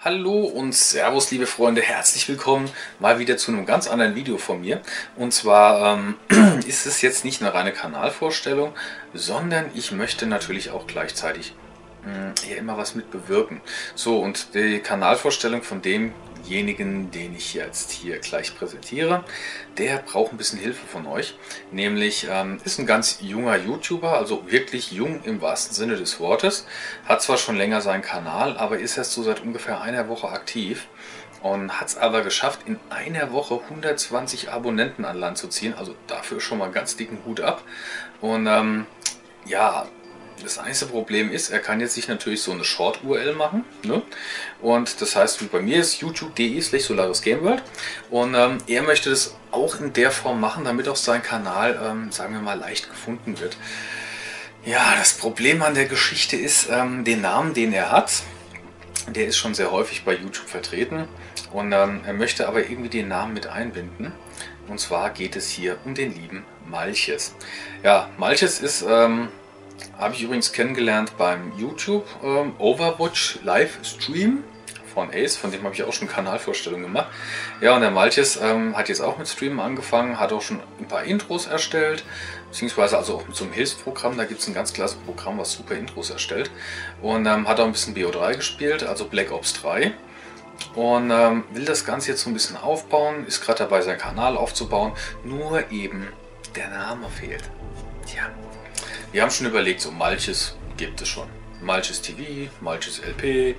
Hallo und Servus, liebe Freunde, herzlich willkommen mal wieder zu einem ganz anderen Video von mir. Und zwar ist es jetzt nicht eine reine Kanalvorstellung, sondern ich möchte natürlich auch gleichzeitig hier immer was mit bewirken. So, und die Kanalvorstellung von demjenigen, den ich jetzt hier gleich präsentiere, der braucht ein bisschen Hilfe von euch. Nämlich ist ein ganz junger YouTuber, also wirklich jung im wahrsten Sinne des Wortes. Hat zwar schon länger seinen Kanal, aber ist erst so seit ungefähr einer Woche aktiv. Und hat es aber geschafft, in einer Woche 120 Abonnenten an Land zu ziehen. Also dafür schon mal einen ganz dicken Hut ab. Und ja, das einzige Problem ist, er kann jetzt sich natürlich so eine Short-URL machen, ne? Und das heißt, wie bei mir ist youtube.de/solarisgameworld. Und er möchte das auch in der Form machen, damit auch sein Kanal, sagen wir mal, leicht gefunden wird. Ja, das Problem an der Geschichte ist, den Namen, den er hat, der ist schon sehr häufig bei YouTube vertreten. Und er möchte aber irgendwie den Namen mit einbinden. Und zwar geht es hier um den lieben Malches. Ja, Malches ist... habe ich übrigens kennengelernt beim YouTube Overwatch Livestream von Ace, von dem habe ich auch schon Kanalvorstellungen gemacht. Ja, und der Malches hat jetzt auch mit Streamen angefangen, hat auch schon ein paar Intros erstellt, beziehungsweise also auch mit so einem Hilfsprogramm, da gibt es ein ganz klasse Programm, was super Intros erstellt. Und hat auch ein bisschen BO3 gespielt, also Black Ops 3. Und will das Ganze jetzt so ein bisschen aufbauen, ist gerade dabei, seinen Kanal aufzubauen, nur eben der Name fehlt. Tja. Wir haben schon überlegt, so Malches gibt es schon. Malches TV, Malches LP.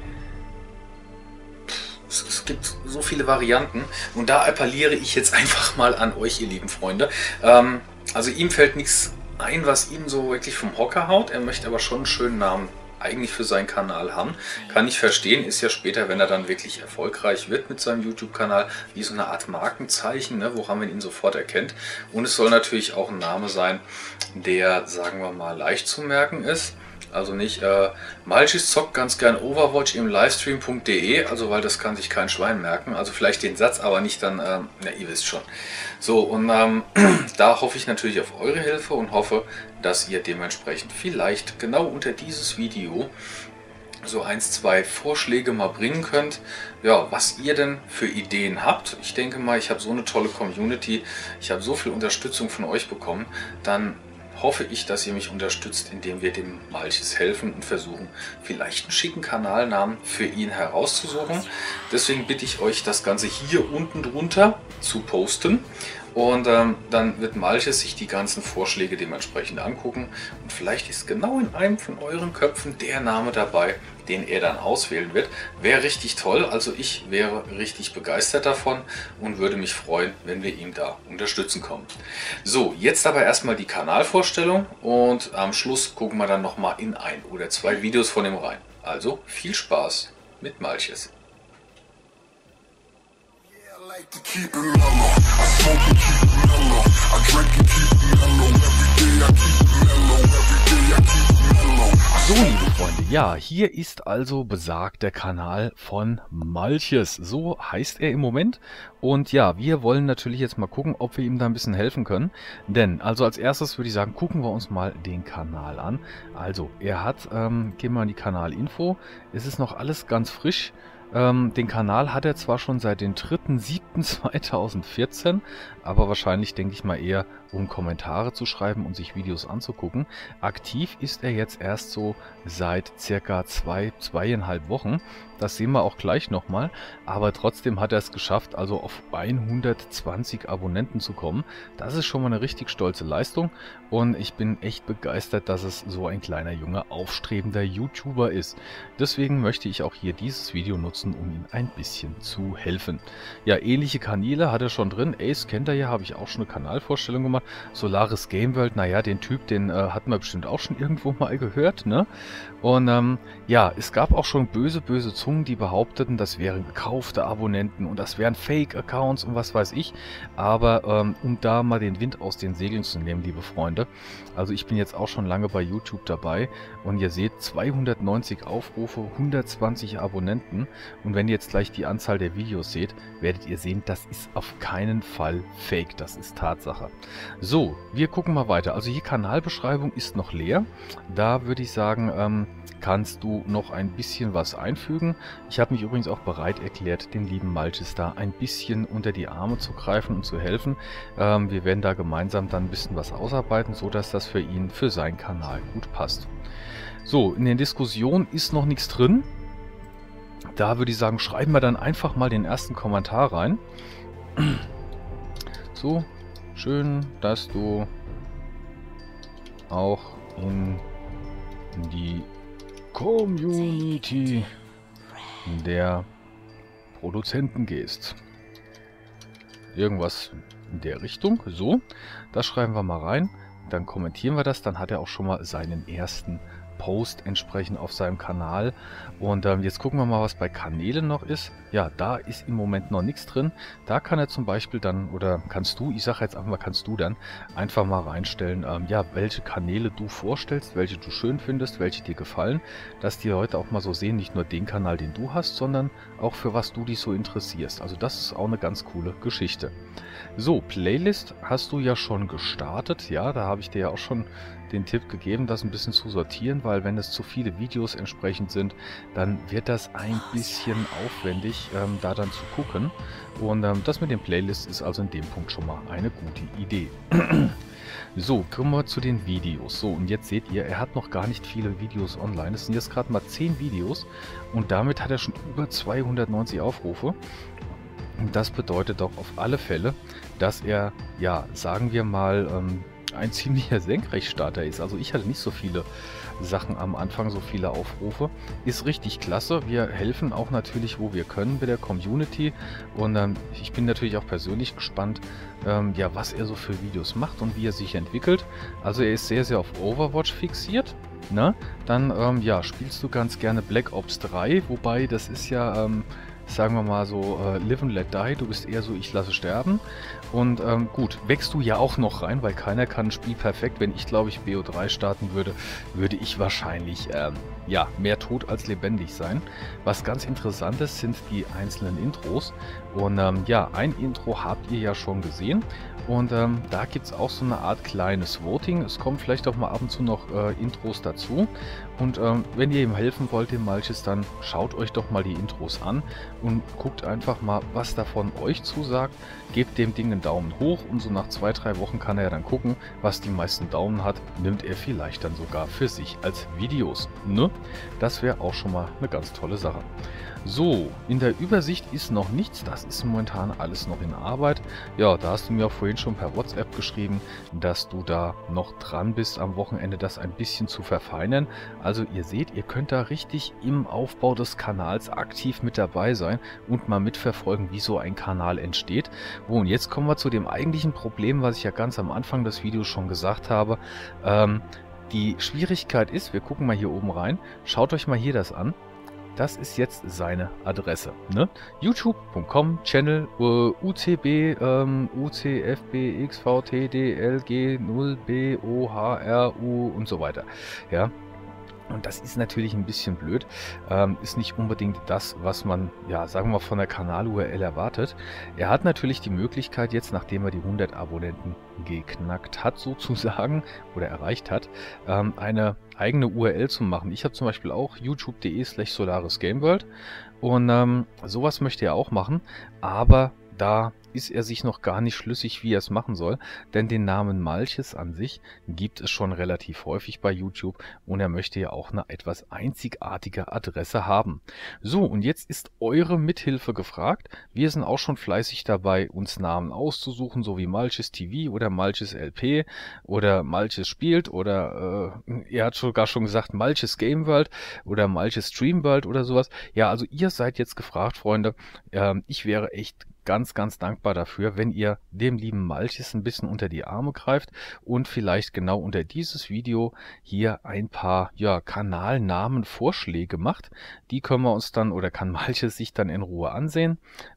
Es gibt so viele Varianten. Und da appelliere ich jetzt einfach mal an euch, ihr lieben Freunde. Also ihm fällt nichts ein, was ihm so wirklich vom Hocker haut. Er möchte aber schon einen schönen Namen eigentlich für seinen Kanal haben. Kann ich verstehen, ist ja später, wenn er dann wirklich erfolgreich wird mit seinem YouTube-Kanal, wie so eine Art Markenzeichen, ne, woran man ihn sofort erkennt. Und es soll natürlich auch ein Name sein, der, sagen wir mal, leicht zu merken ist. Also nicht, Malches zockt ganz gern Overwatch im Livestream.de, also weil das kann sich kein Schwein merken. Also vielleicht den Satz, aber nicht dann, na, ihr wisst schon. So, und da hoffe ich natürlich auf eure Hilfe und hoffe, dass ihr dementsprechend vielleicht genau unter dieses Video so 1, 2 Vorschläge mal bringen könnt, ja, was ihr denn für Ideen habt. Ich denke mal, ich habe so eine tolle Community, ich habe so viel Unterstützung von euch bekommen, dann hoffe ich, dass ihr mich unterstützt, indem wir dem Malches helfen und versuchen, vielleicht einen schicken Kanalnamen für ihn herauszusuchen. Deswegen bitte ich euch, das Ganze hier unten drunter zu posten. Und dann wird Malches sich die ganzen Vorschläge dementsprechend angucken. Und vielleicht ist genau in einem von euren Köpfen der Name dabei, den er dann auswählen wird. Wäre richtig toll. Also ich wäre richtig begeistert davon und würde mich freuen, wenn wir ihm da unterstützen kommen. So, jetzt aber erstmal die Kanalvorstellung. Und am Schluss gucken wir dann nochmal in 1 oder 2 Videos von ihm rein. Also viel Spaß mit Malches. To keep it mellow, I smoke and keep it mellow, I drink and keep it mellow, every day I keep it mellow, every day I keep it mellow. So, liebe Freunde, ja, hier ist also besagt der Kanal von Malches. So heißt er im Moment. Und ja, wir wollen natürlich jetzt mal gucken, ob wir ihm da ein bisschen helfen können. Denn, also als erstes würde ich sagen, gucken wir uns mal den Kanal an. Also, er hat, gehen wir mal in die Kanalinfo, es ist noch alles ganz frisch. Den Kanal hat er zwar schon seit dem 3.7.2014, aber wahrscheinlich, denke ich mal, eher um Kommentare zu schreiben und sich Videos anzugucken. Aktiv ist er jetzt erst so seit circa 2,5 Wochen. Das sehen wir auch gleich nochmal. Aber trotzdem hat er es geschafft, also auf 120 Abonnenten zu kommen. Das ist schon mal eine richtig stolze Leistung. Und ich bin echt begeistert, dass es so ein kleiner, junger, aufstrebender YouTuber ist. Deswegen möchte ich auch hier dieses Video nutzen, um ihm ein bisschen zu helfen. Ja, ähnliche Kanäle hat er schon drin. Ace kennt er ja, habe ich auch schon eine Kanalvorstellung gemacht. Solaris Gameworld, naja, den Typ, den hat man bestimmt auch schon irgendwo mal gehört, ne? Und ja, es gab auch schon böse, böse Zungen, die behaupteten, das wären gekaufte Abonnenten und das wären Fake-Accounts und was weiß ich. Aber um da mal den Wind aus den Segeln zu nehmen, liebe Freunde, also ich bin jetzt auch schon lange bei YouTube dabei und ihr seht 290 Aufrufe, 120 Abonnenten Und wenn ihr jetzt gleich die Anzahl der Videos seht, werdet ihr sehen, das ist auf keinen Fall Fake, das ist Tatsache. So, wir gucken mal weiter. Also hier Kanalbeschreibung ist noch leer. Da würde ich sagen, kannst du noch ein bisschen was einfügen. Ich habe mich übrigens auch bereit erklärt, dem lieben Malchus da ein bisschen unter die Arme zu greifen und zu helfen. Wir werden da gemeinsam dann ein bisschen was ausarbeiten, so dass das für ihn, für seinen Kanal gut passt. So, in den Diskussionen ist noch nichts drin. Da würde ich sagen, schreiben wir dann einfach mal den ersten Kommentar rein. So, schön, dass du auch in die Community der Produzenten gehst. Irgendwas in der Richtung. So, das schreiben wir mal rein. Dann kommentieren wir das. Dann hat er auch schon mal seinen ersten Post entsprechend auf seinem Kanal. Und jetzt gucken wir mal, was bei Kanälen noch ist. Ja, da ist im Moment noch nichts drin. Da kann er zum Beispiel dann, oder kannst du, ich sage jetzt einfach mal, kannst du dann einfach mal reinstellen, ja, welche Kanäle du vorstellst, welche du schön findest, welche dir gefallen, dass die Leute auch mal so sehen, nicht nur den Kanal, den du hast, sondern auch für was du dich so interessierst. Also das ist auch eine ganz coole Geschichte. So, Playlist hast du ja schon gestartet. Ja, da habe ich dir ja auch schon den Tipp gegeben, das ein bisschen zu sortieren, weil wenn es zu viele Videos entsprechend sind, dann wird das ein bisschen aufwendig, da dann zu gucken. Und das mit den Playlists ist also in dem Punkt schon mal eine gute Idee. So, kommen wir zu den Videos. So, und jetzt seht ihr, er hat noch gar nicht viele Videos online. Es sind jetzt gerade mal 10 Videos und damit hat er schon über 290 Aufrufe. Und das bedeutet doch auf alle Fälle, dass er, ja, sagen wir mal, ein ziemlicher Senkrechtstarter ist. Also ich hatte nicht so viele Sachen am Anfang, so viele Aufrufe. Ist richtig klasse. Wir helfen auch natürlich, wo wir können, mit der Community. Und ich bin natürlich auch persönlich gespannt, ja, was er so für Videos macht und wie er sich entwickelt. Also er ist sehr, sehr auf Overwatch fixiert. Ne? Dann, ja, spielst du ganz gerne Black Ops 3, wobei das ist ja... sagen wir mal so, live and let die, du bist eher so, ich lasse sterben. Und gut, wächst du ja auch noch rein, weil keiner kann ein Spiel perfekt. Wenn ich, glaube ich, BO3 starten würde, würde ich wahrscheinlich, ja, mehr tot als lebendig sein. Was ganz interessant ist, sind die einzelnen Intros. Und ja, ein Intro habt ihr ja schon gesehen. Und da gibt es auch so eine Art kleines Voting. Es kommen vielleicht auch mal ab und zu noch Intros dazu. Und wenn ihr ihm helfen wollt, dem Malchus, dann schaut euch doch mal die Intros an und guckt einfach mal, was davon euch zusagt. Gebt dem Ding einen Daumen hoch und so nach 2-3 Wochen kann er dann gucken, was die meisten Daumen hat. Nimmt er vielleicht dann sogar für sich als Videos. Ne? Das wäre auch schon mal eine ganz tolle Sache. So, in der Übersicht ist noch nichts, das ist momentan alles noch in Arbeit. Ja, da hast du mir auch vorhin schon per WhatsApp geschrieben, dass du da noch dran bist, am Wochenende das ein bisschen zu verfeinern. Also ihr seht, ihr könnt da richtig im Aufbau des Kanals aktiv mit dabei sein und mal mitverfolgen, wie so ein Kanal entsteht. Oh, und jetzt kommen wir zu dem eigentlichen Problem, was ich ja ganz am Anfang des Videos schon gesagt habe. Die Schwierigkeit ist, wir gucken mal hier oben rein, schaut euch mal hier das an. Das ist jetzt seine Adresse. Ne? youtube.com Channel UCB UCFBXVTDLG0BOHRU und so weiter. Ja. Und das ist natürlich ein bisschen blöd, ist nicht unbedingt das, was man, ja, sagen wir mal, von der Kanal-URL erwartet. Er hat natürlich die Möglichkeit jetzt, nachdem er die 100 Abonnenten geknackt hat, sozusagen, oder erreicht hat, eine eigene URL zu machen. Ich habe zum Beispiel auch youtube.de/SolarisGameWorld und sowas möchte er auch machen, aber da ist er sich noch gar nicht schlüssig, wie er es machen soll, denn den Namen Malchus an sich gibt es schon relativ häufig bei YouTube und er möchte ja auch eine etwas einzigartige Adresse haben. So, und jetzt ist eure Mithilfe gefragt. Wir sind auch schon fleißig dabei, uns Namen auszusuchen, so wie Malchus TV oder Malchus LP oder Malchus spielt oder er hat sogar schon gesagt Malchus Gameworld oder Malchus Streamworld oder sowas. Ja, also ihr seid jetzt gefragt, Freunde. Ich wäre echt ganz, ganz dankbar dafür, wenn ihr dem lieben Malchus ein bisschen unter die Arme greift und vielleicht genau unter dieses Video hier ein paar, ja, Kanalnamen Vorschläge macht. Die können wir uns dann, oder kann Malchus sich dann in Ruhe ansehen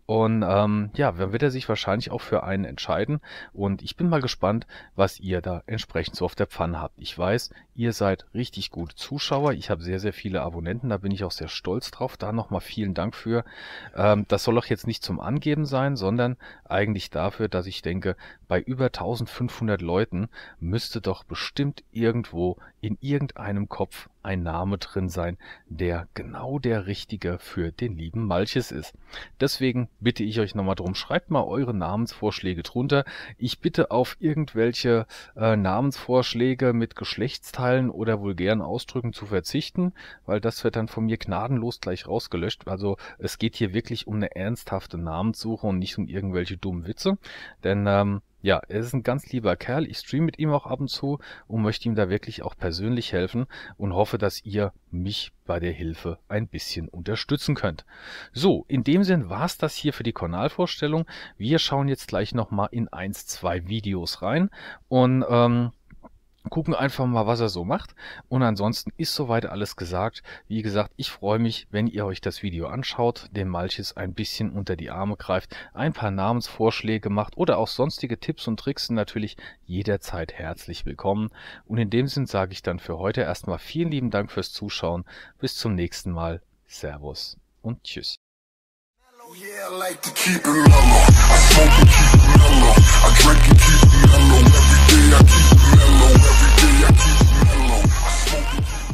Und ja, dann wird er sich wahrscheinlich auch für einen entscheiden. Und ich bin mal gespannt, was ihr da entsprechend so auf der Pfanne habt. Ich weiß, ihr seid richtig gute Zuschauer. Ich habe sehr, sehr viele Abonnenten. Da bin ich auch sehr stolz drauf. Da nochmal vielen Dank für. Das soll auch jetzt nicht zum Angeben sein, sondern eigentlich dafür, dass ich denke, bei über 1500 Leuten müsste doch bestimmt irgendwo in irgendeinem Kopf ein Name drin sein, der genau der richtige für den lieben Malchus ist. Deswegen bitte ich euch nochmal drum, schreibt mal eure Namensvorschläge drunter. Ich bitte auf irgendwelche Namensvorschläge mit Geschlechtsteilen oder vulgären Ausdrücken zu verzichten, weil das wird dann von mir gnadenlos gleich rausgelöscht. Also es geht hier wirklich um eine ernsthafte Namenssuche und nicht um irgendwelche dummen Witze, denn ja, er ist ein ganz lieber Kerl. Ich streame mit ihm auch ab und zu und möchte ihm da wirklich auch persönlich helfen und hoffe, dass ihr mich bei der Hilfe ein bisschen unterstützen könnt. So, in dem Sinn war es das hier für die Kanalvorstellung. Wir schauen jetzt gleich nochmal in 1, 2 Videos rein und gucken einfach mal, was er so macht. Und ansonsten ist soweit alles gesagt. Wie gesagt, ich freue mich, wenn ihr euch das Video anschaut, dem Malchus ein bisschen unter die Arme greift, ein paar Namensvorschläge macht oder auch sonstige Tipps und Tricks sind natürlich jederzeit herzlich willkommen. Und in dem Sinn sage ich dann für heute erstmal vielen lieben Dank fürs Zuschauen. Bis zum nächsten Mal. Servus und tschüss. Yeah, I like to keep it mellow. I smoke and keep it mellow. I drink and keep it mellow. Every day I keep it mellow. Every day I keep it mellow. I smoke and keep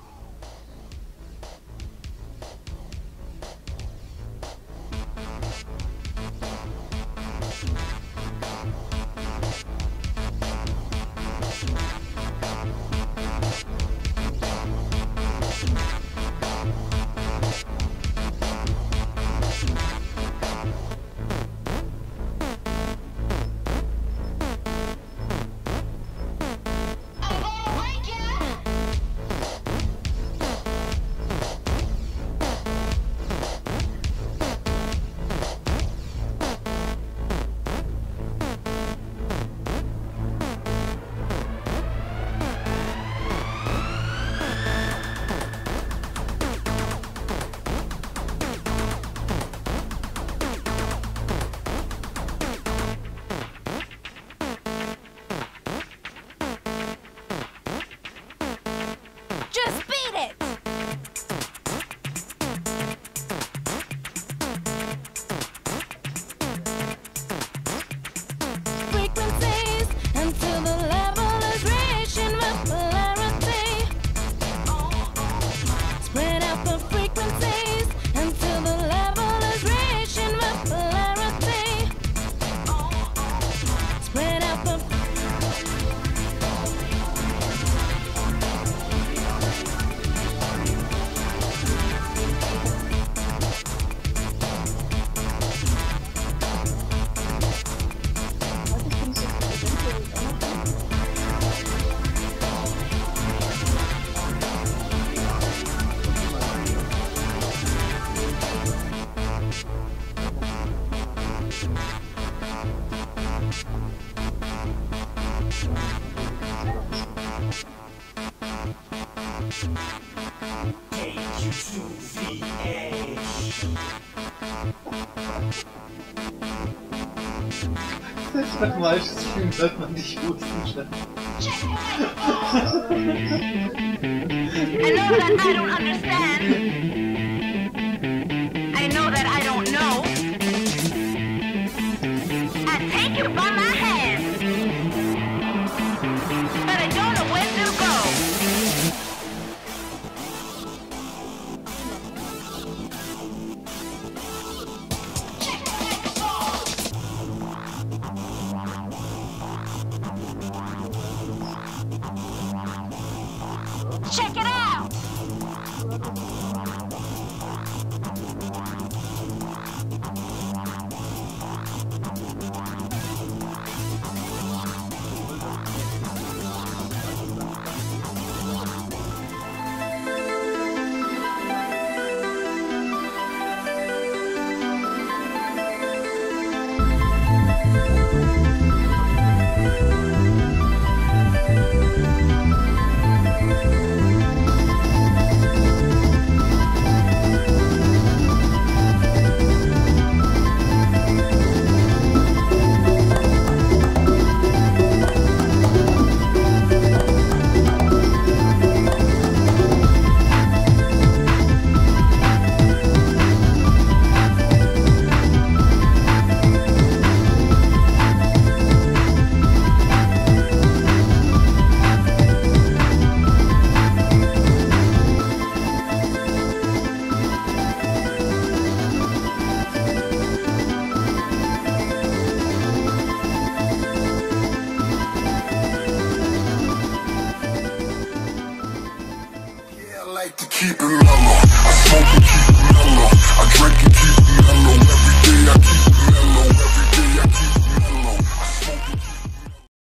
Just beat it! Frequencies until the level is reaching with polarity. Spread out the frequencies until the level is reaching with polarity. Spread out the Das Malchus Stream hört man dich husten. I know that I don't understand. I know that I don't know. I take you by my hand, but I don't know where to go. Check it out! I smoke and keep it mellow. I drink and keep it mellow. Every day I keep